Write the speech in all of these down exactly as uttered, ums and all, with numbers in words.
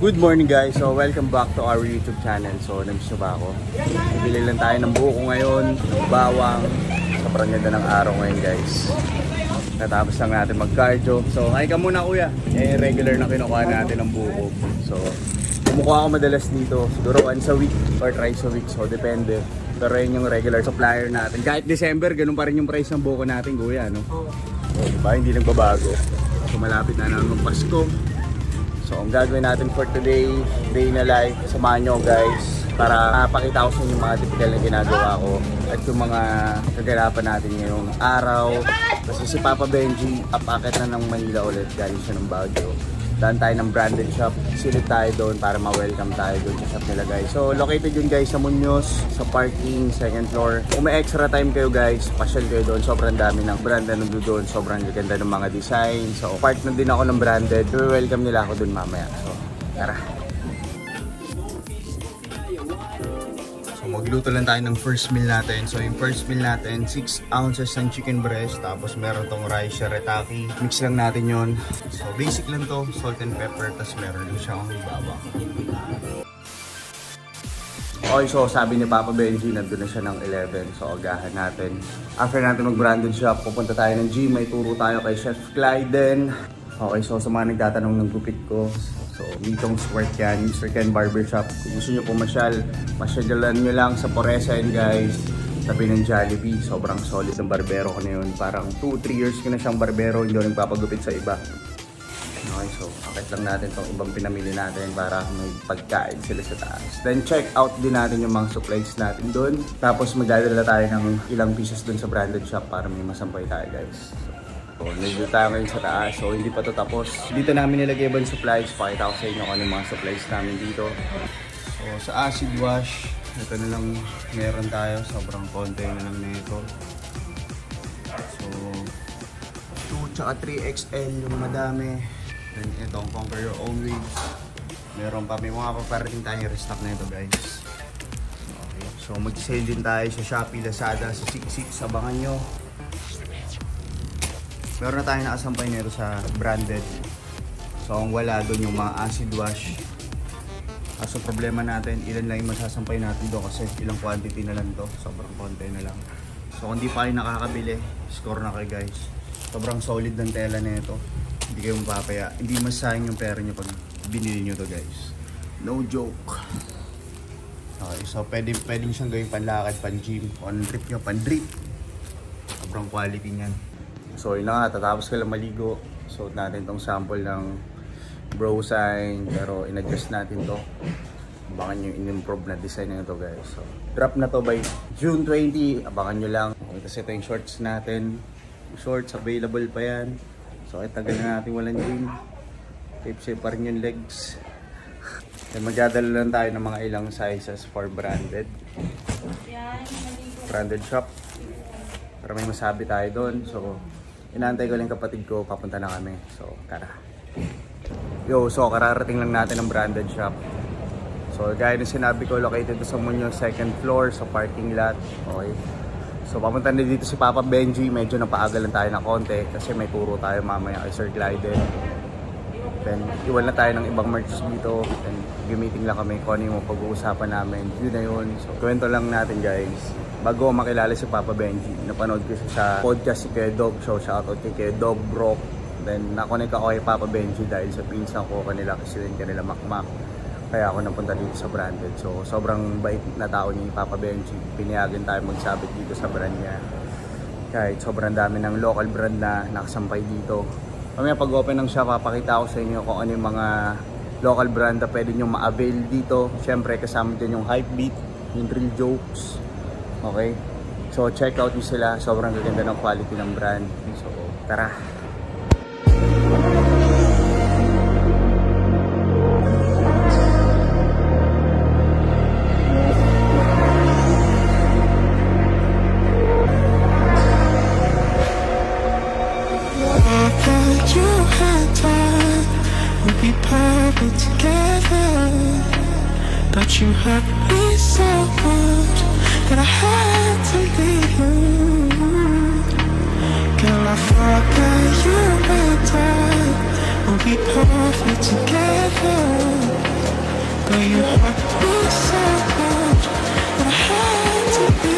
Good morning guys, so welcome back to our YouTube channel. So namiss nyo ba ako? Bili lang tayo ng buko ngayon, bawang. Sobrang ganda ng araw ngayon guys. Natapos lang natin mag cardio. So ngayon ka muna kuya. Eh regular na kinukuha natin ng buko. So kumukuha ako madalas dito, siguro once a week or twice a week. So depende. Pero yun yung regular supplier natin. Kahit December, ganun pa rin yung price ng buko natin kuya, no? So diba, hindi nagbabago. So malapit na naman Pasko. So ang gagawin natin for today, day na life, samahan nyo guys para mapakita ko sa inyo yung mga typical na ginagawa ko at yung mga kaganapan natin ngayong araw. Kasi si Papa Benji, apakit na ng Manila ulit, galing siya ng Baguio. Daan tayo ng branded shop, silid tayo doon para ma-welcome tayo doon sa shop nila guys. So located yun guys sa Muñoz, sa parking, second floor. Kung may extra time kayo guys, pasyal kayo doon. Sobrang dami ng brand na nandun doon, sobrang ganda ng mga design. So part na din ako ng branded, welcome nila ako doon mamaya. So tara! Magluto lang tayo ng first meal natin. So yung first meal natin, six ounces ng chicken breast. Tapos meron tong rice shirataki. Mix lang natin yon. So basic lang to, salt and pepper. Tapos meron din siyang bawang. Okay, so sabi ni Papa Benji, nandun na siya ng eleven. So agahan natin. After natin mag-branded shop, pupunta tayo ng gym. May turo tayo kay Chef Clyden. Okay, so sa mga nagtatanong ng gupit ko, so Mitong Squirt yan, Mister Ken Barbershop. Kung gusto nyo pumasyal, masyalan nyo lang sa Poresa yan guys. Tabi ng Jollibee, sobrang solid ng barbero ko na yun. Parang two to three years ko na siyang barbero, hindi ko nagpapagupit sa iba. Okay, so akit lang natin itong ibang pinamili natin para may pagkain sila sa taas. Then check out din natin yung mga supplies natin doon. Tapos magdadala tayo ng ilang pieces doon sa branded shop para may masampay tayo guys. So, nandito tayo ngayon sa taas, so hindi pa ito tapos. Dito namin nilagay ibang supplies, pakita ko sa inyo kung ano yung mga supplies namin dito. So sa acid wash, ito na lang meron tayo, sobrang konti na lang nito. So two tsaka three X L yung madami. Then itong conquer your own ways. Meron pa, may mga paparating tayong restock na ito guys. Okay. So mag-sale din tayo sa Shopee, Lazada, sa Siksik, abangan nyo. Meron na tayo nakasampay nito sa branded. So ang wala doon yung mga acid wash. Kaso problema natin, ilan lang yung masasampay natin doon kasi ilang quantity na lang to. Sobrang konti na lang. So kung di pa kayo nakakabili, score na kayo guys. Sobrang solid ng tela na ito. Hindi kayo mapapaya. Hindi masayang yung pera nyo pag binili nyo to guys. No joke. Okay, so pwede, pwede siyang gawing panlakad, pan gym. On trip nyo, pan drip. Sobrang quality niyan. So yun na nga, tatapos ko lang maligo. Suot natin tong sample ng bro sign. Pero in-adjust natin to. Abangan nyo yung in-improve na design na ito guys. So drop na to by June twenty. Abangan nyo lang. Okay, kasi ito yung shorts natin. Shorts available pa yan. So ay tagal na natin walang gym. Tape shape pa rin yung legs. Then magdadala lang tayo ng mga ilang sizes for branded. Branded shop. Para may masabi tayo doon. So inaantay ko lang kapatid ko, papunta na kami. So, tara. Yo, so kararating lang natin ng branded shop. So, gaya ng sinabi ko, located sa Muñoz, second floor, sa parking lot. Okay. So, papunta na dito si Papa Benji. Medyo napaagal lang tayo ng konti kasi may turo tayo mamaya kay Sir Clyden. Then, iwan na tayo ng ibang merch dito. Then, gamitin lang kami kung ano yung pag-uusapan namin. Yun na yun. So, kwento lang natin guys. Bago makilala si Papa Benji, napanood ko siya sa podcast si Kuya Dog. So shoutout kay Kuya Dog Bro. Then nakonek ako kay Papa Benji dahil sa pinsan ko kanila kasi rin kanila makmak. Kaya ako napunta dito sa branded. So sobrang bait na tao ni Papa Benji. Pinayagan tayo magsabit dito sa brand niya. Kahit sobrang dami ng local brand na nakasampay dito. Mamaya pag-open ng shop, papakita ko sa inyo kung ano yung mga local brand na pwede nyo ma-avail dito. Siyempre kasama din yung Hypebeat, yung Drill Jokes. Okay, so check out nyo sila. Sobrang gaganda ng quality ng brand. So tara. But you hurt me so much that I had to leave you. Girl, I thought that you meant that we'll be perfect together. But you had to be sad, but I had to be.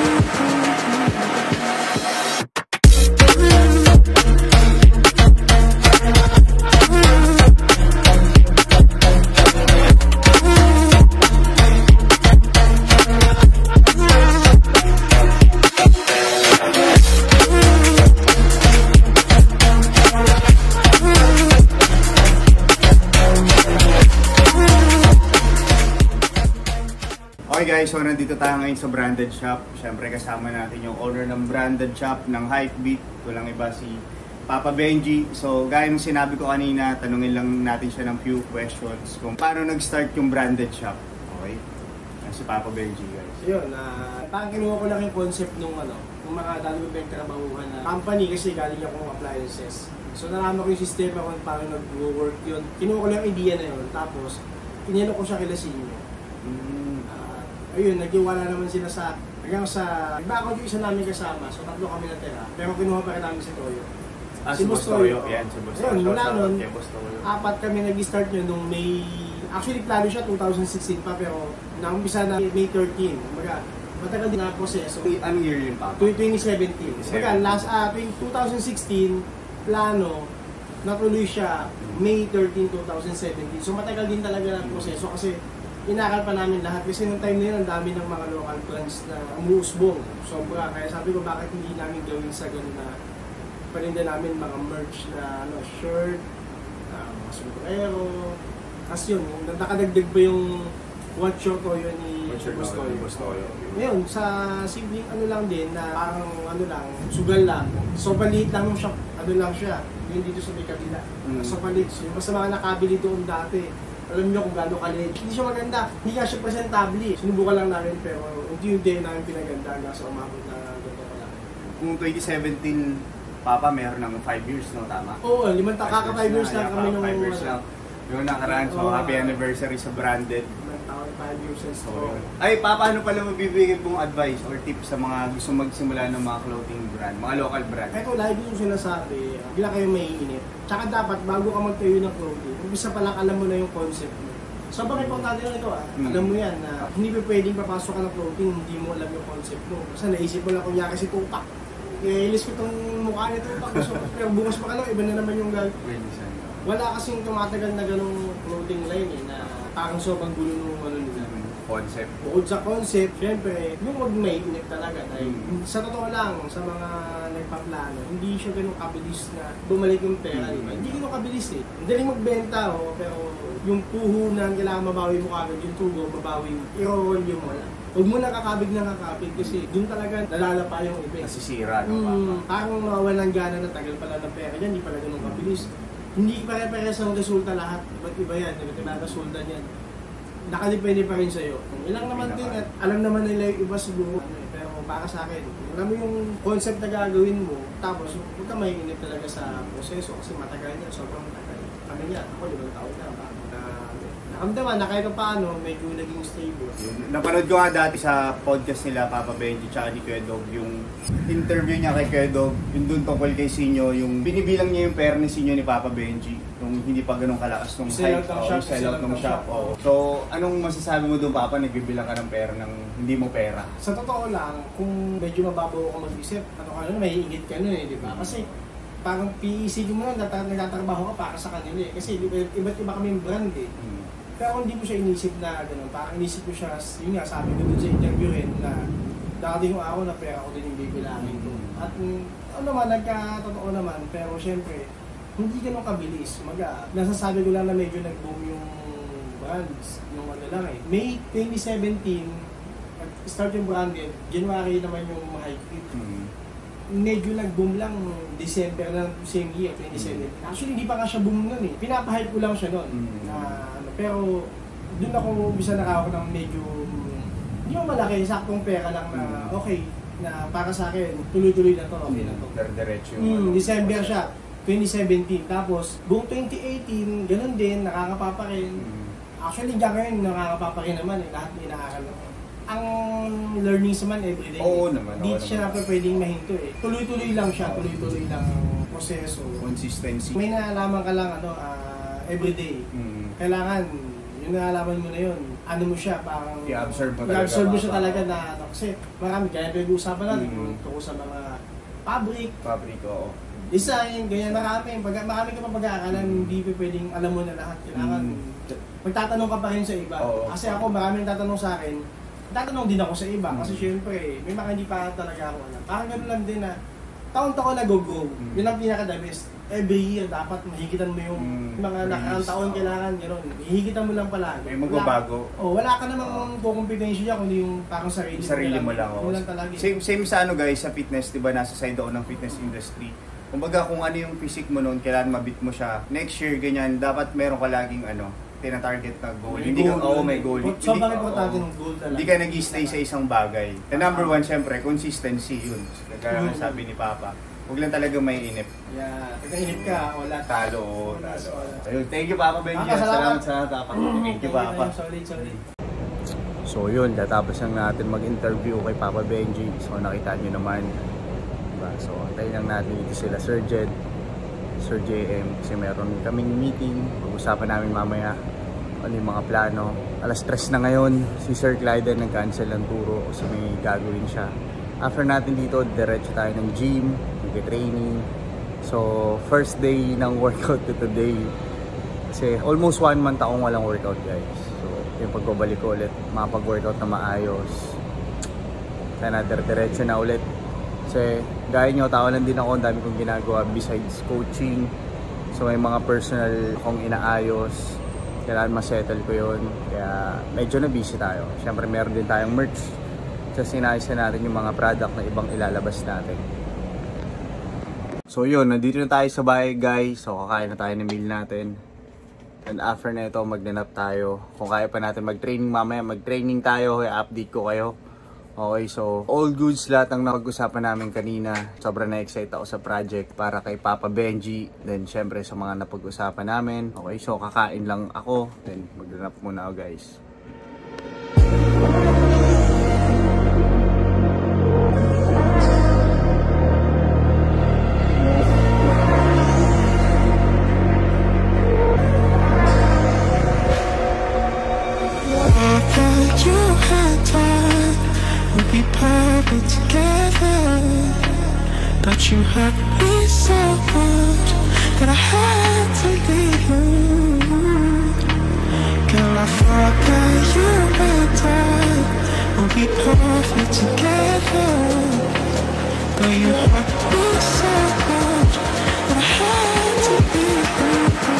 Okay guys, so nandito tayo ngayon sa branded shop. Siyempre kasama natin yung owner ng branded shop ng Hypebeat. Ito lang iba si Papa Benji. So gaya ng sinabi ko kanina, tanungin lang natin siya ng few questions kung paano nag-start yung branded shop. Okay? Yan si Papa Benji guys. Yun, uh, parang kinuha ko lang yung concept nung ano, yung mga dalo bang trabahuhan na company kasi galing akong appliances. So nalaman ko yung sistema kung paano nag-work yun. Kinuha ko lang yung idea na yun, tapos inano ko siya kila senior. Mm. Ayun, nagtiwala naman sila sa, hanggang sa, nagbakod yung isa namin kasama, so tatlo kami natira, pero kinuha pa rin namin si Toyo. Ah, si Boss Toyo. Yan, si Boss Toyo. Ayun, mula nun, Okay, Boss Toyo. apat kami nag-start yun nung May, actually plano siya two thousand sixteen pa, pero naumpisa na May thirteen. Kumbaga, matagal din na proseso. Anong year yun, Papa? twenty seventeen. Kumbaga, last, ah, twenty sixteen, plano, natuloy siya May thirteen, twenty seventeen. So matagal din talaga ang proseso kasi inakal pa namin lahat kasi nung time na yun, ang dami ng mga local brands na umuusbong. Sobra. Kaya sabi ko, bakit hindi namin gawin sa ganun na parinda namin mga merch na ano, shirt, uh, mga sombrero. Kasi yun, nakadagdag pa yung What Your Toyo ni Boss Toyo. Ngayon, sa simpleng ano lang din, na parang ano lang, sugal lang. So, palit lang yung shop, ano lang siya, yun dito sa may kabila. Mm. So, palit. So, yung basta mga nakabili doon dati, alam niyo kung gaano kalit. Hindi siya maganda. Hindi nga siya presentable. Sinubukan lang namin pero hindi yung day namin pinaganda hanggang sa umabot na ganito pa lang. Kung twenty seventeen, Papa, meron ng five years, no? Tama? Oo, limang kaka five years lang kami nung five years lang. Yung nakaraan, so Oo. happy anniversary sa branded. five years and So, so. ay, Papa, ano pala mabibigay pong advice or tips sa mga gusto magsimula ng mga clothing brand, mga local brand? Ito, lagi yung sinasabi, bigla kayo maiinip. Tsaka dapat, bago ka magtayo ng clothing, umpisa pa lang alam mo na yung concept mo. Sobrang importante lang ito ah. Mm. Alam mo yan na hindi pa pwedeng papasok ka ng clothing, hindi mo alam yung concept mo. Kasi naisip mo lang kung yaka si Tupac. Eh, ilis ko itong mukha ni Tupac. So, pero bukas pa ka lang, iba na naman yung gal. Pwede siya. Wala kasing tumatagal na ganong clothing line eh, na parang sobrang gulo nung ano nila. Concept. Bukod sa concept, syempre, yung mag-mainit talaga. Dahil Mm. sa totoo lang, sa mga nagpaplano, hindi siya ganun kabilis na bumalik yung pera. Mm. Diba? Hindi ganun kabilis eh. Hindi rin magbenta, oh, pero yung puho na kailangan mabawi mo kagad, yung tubo, mabawi mo, i-roll yung wala. Huwag mo na kakabig na kakabig kasi dun talaga nalalapa yung event. Nasisira, no, Papa? Mm, parang mawalan gana na tagal pala ng pera yan, hindi pala ganun kabilis. Hindi pare-pares ang resulta lahat. Iba't iba yan, iba't iba ang resulta niyan. Nakadepende pa rin sa'yo. Kung ilang naman din at alam naman nila yung iba siguro. Ano, eh, pero para sa akin, alam mo yung concept na gagawin mo, tapos huwag ka maiinip talaga sa proseso kasi matagal yan, sobrang matagal. Kami yan, ako limang taon na, bago na nakamdaman na kahit paano, medyo naging stable. Napanood ko nga dati sa podcast nila, Papa Benji, tsaka ni Kuya Dog, yung interview niya kay Kuya Dog, yung dun tungkol kay Sinyo, yung binibilang niya yung pera ni Sinyo ni Papa Benji, yung hindi pa ganun kalakas nung Sell out hype, ng oh, shop, sell sell out out ng ng shop. shop. Oh. So, anong masasabi mo dun, Papa, nagbibilang ka ng pera ng hindi mo pera? Sa totoo lang, kung medyo mababaw ka mag-isip, ano ka nun, may ingit ka nun eh, di ba? Kasi parang piisipin mo lang, nagtatrabaho ka para sa kanila eh. Kasi iba't iba kami yung brand eh. Hmm. Pero hindi ko siya inisip na gano'n, parang inisip ko siya, yun nga, sabi ko dun sa interview rin na darating yung araw na pera ko din yung bibilangin ko. At mm, ano naman, nagkatotoo naman, pero syempre, hindi gano'n kabilis. Maga, nasasabi ko lang na medyo nag-boom yung brands, yung ano lang eh. May twenty seventeen, start yung branded, January naman yung Hypebeat. Hmm. Medyo nag-boom lang December na same year, twenty seventeen. Actually, hindi pa nga siya boom nun eh. Pinapahype ko lang siya nun. Mm. Na, ano, pero, doon ako umpisa nakako ng medyo, hindi mo malaki, saktong pera lang na okay, na para sa akin, tuloy-tuloy na to, okay na to. Diretso yung Hmm, ano, December concept. siya, twenty seventeen. Tapos, buong twenty eighteen, ganun din, nakakapapa rin. Hmm. Actually, hanggang ngayon, nakakapapa rin naman eh, lahat ng inaaral ko. Ang learnings naman everyday. Oo naman, Hindi oo siya naman. pwedeng mahinto eh. Tuloy-tuloy lang siya, tuloy-tuloy lang ang proseso. Consistency. May nalaman ka lang ano, ah, everyday. Hmm. Kailangan, yung nalalaman mo na yun, ano mo siya, parang I-absorb mo talaga. I-absorb mo siya Papa. talaga na, ano, kasi marami, kaya pinag-uusapan natin Mm. tungkol sa mga fabric, Fabric, oo. design, ganyan, marami. Pag, marami ka pa pag-aakalan, hindi pa pwedeng alam mo na lahat. Kailangan, Mm. magtatanong ka pa rin sa iba. Oo. Kasi ako, maraming tatanong sa akin, tatanong din ako sa iba. Kasi Mm. syempre, may mga hindi pa talaga ako alam. Parang gano'n lang din na, taon-taon na go-go. Mm. Yun ang pinaka-the best. Every year, dapat mahigitan mo yung Mm. mga nakaraang Release, taon, oo. kailangan gano'n. Hihigitan mo lang palagi. May magbabago. Wala, oh, wala ka namang kukumpetensya kundi yung parang sarili, Sarili mo lang. Yun Oh. lang talaga. Same, same sa ano guys, sa fitness, di ba nasa side ako ng fitness industry. Kumbaga kung ano yung physique mo noon, kailangan mabit mo siya. Next year, ganyan, dapat meron ka laging ano, tina-target na goal. May Hindi ka, goal. oo, may goal. So, Hindi- bakit importante oo. ng goal talaga? Hindi ka nag-stay sa isang bagay. The number one, syempre, consistency yun. Kaya Mhm. sabi ni Papa, huwag lang talaga may inip. Yeah, pagka-inip ka, wala. Talo, oo, Wala, talo. wala. Ayun, thank you Papa Benji. Ah, salamat. Salamat sa Papa. Thank you Papa. Solid, solid. So yun, katapos lang natin mag-interview kay Papa Benji. So nakita nyo naman. Diba? So antayin lang natin dito sila Sir Jed, Sir J M. Kasi meron kaming meeting. Pag-usapan namin mamaya ano yung mga plano. Alas tres na ngayon. Si Sir Clyden nag-cancel ng turo. So may gagawin siya. After natin dito, diretso tayo ng gym, mag-training. So first day ng workout to today. Kasi almost one month akong walang workout guys. So yung pagbabalik ko ulit, makapag-workout na maayos. Sana dire-diretso na ulit. Kasi gaya nyo, tao lang din ako, ang dami kong ginagawa besides coaching. So may mga personal akong inaayos. Kailangan ma-settle ko yun. Kaya medyo na busy tayo. Siyempre meron din tayong merch. Kasi sinayos na natin yung mga product na ibang ilalabas natin. So yun, nandito na tayo sa bahay guys. So kakain na tayo ng meal natin. And after na ito, magnanap tayo. Kung kaya pa natin mag-training mamaya, mag-training tayo. Kaya update ko kayo. Okay, so all goods lahat ang napag-usapan namin kanina. Sobrang na-excite ako sa project para kay Papa Benji. Then syempre sa mga napag-usapan namin. Okay, so kakain lang ako. Then magnanap muna ako guys. That you had time would be perfect together, but you hurt me so much that I had to leave you. Girl, I thought that you and I would be perfect together, but you hurt me so much that I had to leave you.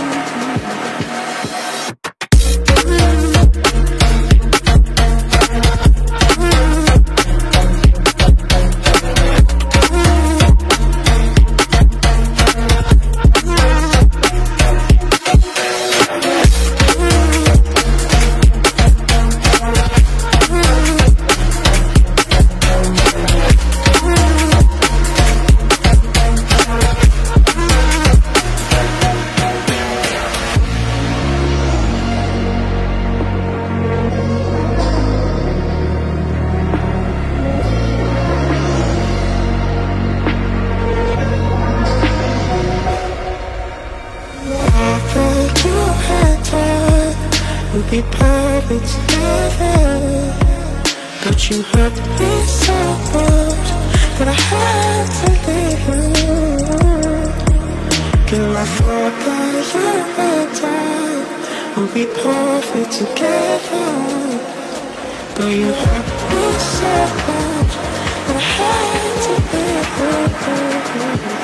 Would be perfect together, but you hurt me so much that I had to leave you. Girl, I thought that you and I would be perfect together, but you hurt me so much that I had to leave you.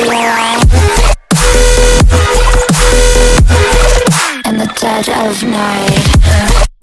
alive in the dead of night.